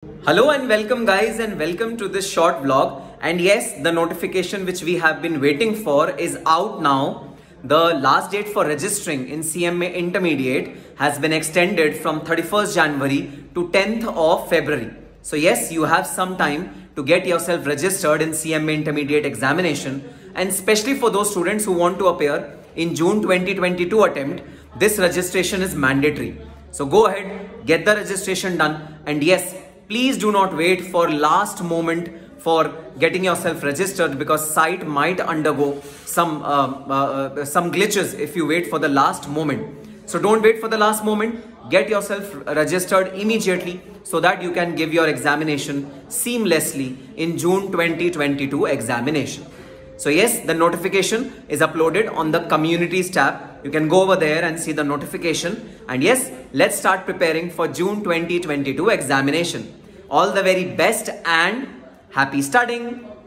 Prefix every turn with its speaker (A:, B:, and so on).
A: Hello and welcome guys, and welcome to this short vlog. And yes, the notification which we have been waiting for is out now. The last date for registering in CMA Intermediate has been extended from 31st January to 10th of February. So yes, you have some time to get yourself registered in CMA Intermediate examination, and especially for those students who want to appear in June 2022 attempt, this registration is mandatory. So go ahead, get the registration done, and yes, please do not wait for last moment for getting yourself registered, because site might undergo some glitches if you wait for the last moment. So don't wait for the last moment. Get yourself registered immediately so that you can give your examination seamlessly in June 2022 examination. So yes, the notification is uploaded on the communities tab. You can go over there and see the notification. And yes, let's start preparing for June 2022 examination. All the very best and happy studying.